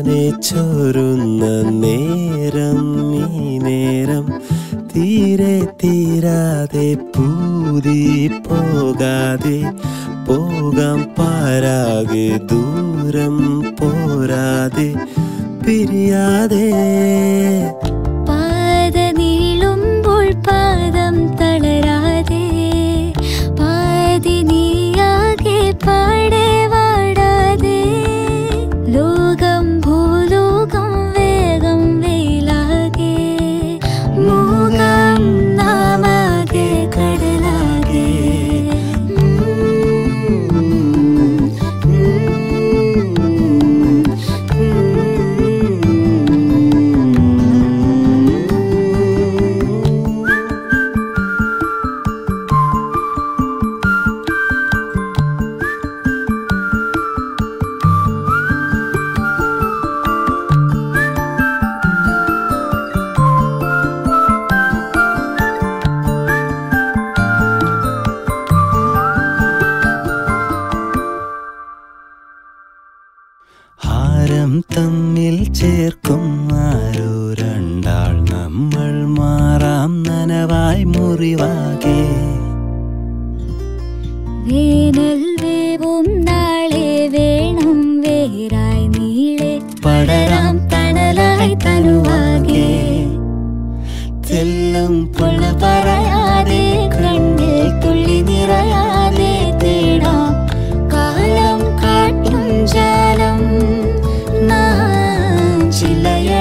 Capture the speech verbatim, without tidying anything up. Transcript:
ഇങ്ങനെ ചോരുന്ന നേരം ഈ നേരം തീരെ തീരാതെ പൂതി പോകാതെ പോകാം പാരാകെ ദൂരം പോരാതെ പിരിയാതെ പാത നീളുമ്പോൾ പാദം തളരാതെ പാതി നീയാകെ പാടെ വാടാതെ ലോകം ഭൂലോകം വേഗം വെയിലാകെ മൂകം നാമാകെ കടലാകെ ഹാരം തമ്മിൽ ചേർക്കും ആരോ രണ്ടാൾ നമ്മൾ മാറാം നനവായി മുറിവാകെ വേനൽ വേവും നാളെ വേണം വേരായി നീളെ പടരാം തണലായി തനുവാകെ തെല്ലും പൊള്ള പറയാതെ കണ്ണിൽ തുള്ളി നിറയാതെ തേടാം കാലം കാട്ടും ജാലം നാം ചിലയ